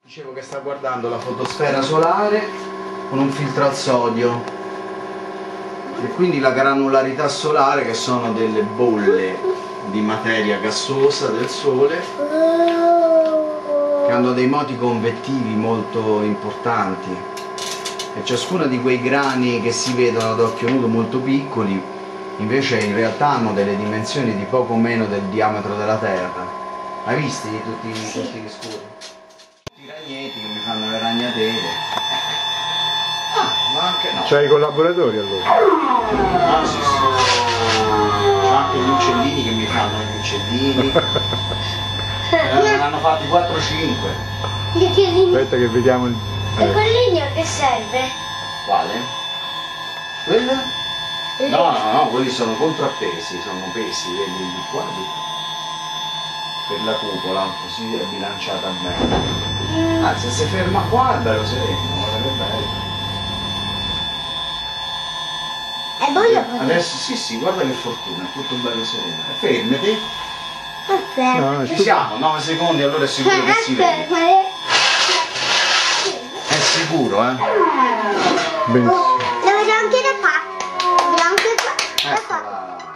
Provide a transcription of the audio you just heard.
Dicevo che sta guardando la fotosfera solare con un filtro al sodio e quindi la granularità solare, che sono delle bolle di materia gassosa del Sole che hanno dei moti convettivi molto importanti, e ciascuno di quei grani che si vedono ad occhio nudo molto piccoli invece in realtà hanno delle dimensioni di poco meno del diametro della Terra. Hai visti tutti questi scuri? I ragneti che mi fanno le ragnatele. Ma anche no. C'hai i collaboratori allora? Ah sì sì. C'ho anche gli uccellini che mi fanno gli uccellini. Ne hanno fatti 4-5. Aspetta che vediamo il... E quel legno che serve? Quale? Quella? No, quelli sono contrappesi, sono pesi, vedi di qua, di qua. Per la cupola, così è bilanciata bene. Ah, se si ferma qua è bello sereno, guarda che bello. E poi io Adesso sì, guarda che fortuna, è tutto bello sereno. Fermati. No, Ci siamo, 9 secondi, allora è sicuro che si vede. È sicuro, eh? benissimo. Lo vedo anche da qua. Vedo anche qua. Da qua. Eccola.